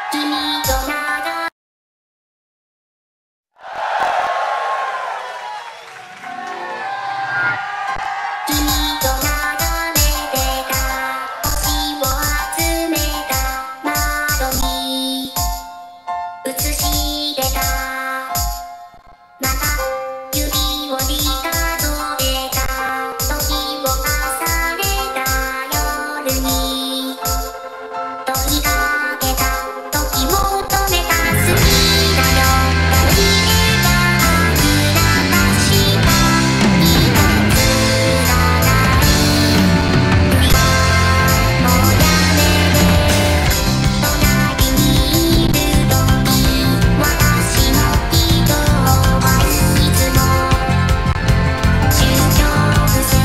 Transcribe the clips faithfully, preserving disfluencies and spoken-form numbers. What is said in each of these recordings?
君と長君と眺めてた星を集めた窓に映してたまた指を折り数えた時を重ねた夜に問いかけた時を止めた好きだよ何気があるならした一つらない振りはもうやめて隣にいる時私の人はいつも宗教癖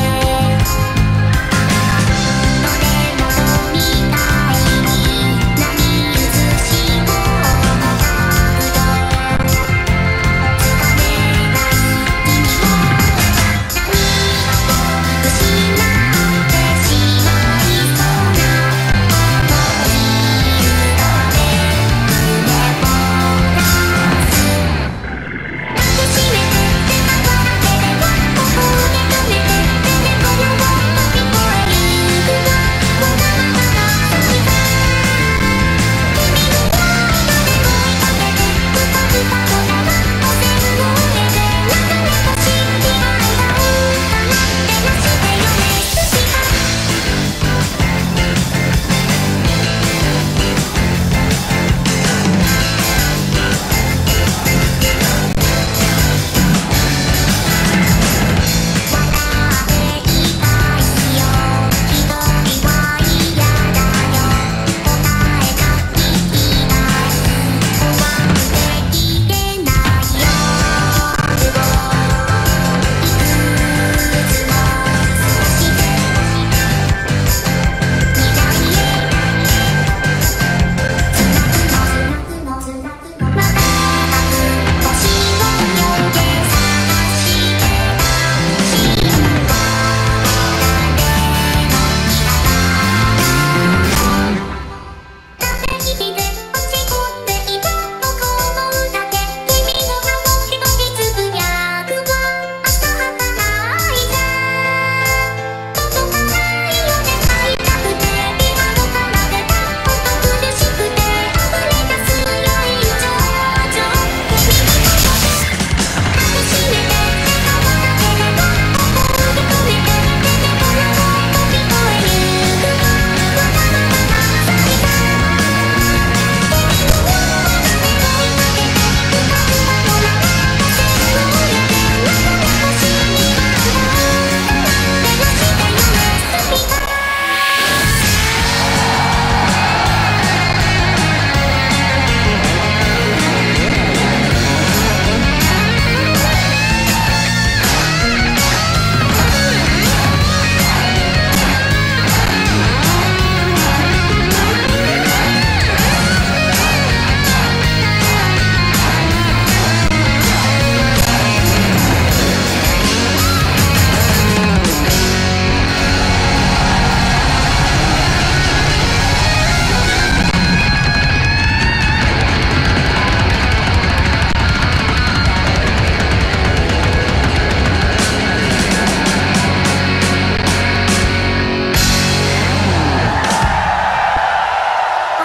どれものみたいに波打つ思考の角度つかめない君を何かと失ってしまいそうな思い浮かべ胸を出す抱きしめて手がから手ではここで止めて手でこのを飛び越えゆくわもうままま先が君のワードで追いかけてふたふたと縄の線を上げて流れ星に愛が浮かんでましてよね寿司が笑っていたいよ一人は嫌だよ答えが聞きたい怖くて聞けないよ夜をいくつも過ごして未来へつなぐのつなぐのつなぐの瞬く星を呼んで探してたシンバラレの木肌風切って落ち込んでいたとこ思うだけ君の名を一人つぶやくわ明日はないぜ届かないよね会いたくて今の奏でた音苦しくて溢れ出す良い情緒君に抱きしめて手が笑ければここで止めて手でこのを飛び越えゆくわわがままな先が君のワードで追いかけてふかふかの長の線を上げて流れ星に愛が浮かんでましてよね寿司が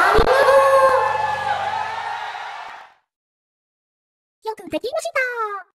よくできました。